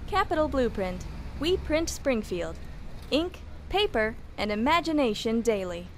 Capital Blueprint. We print Springfield. Ink, paper, and imagination daily.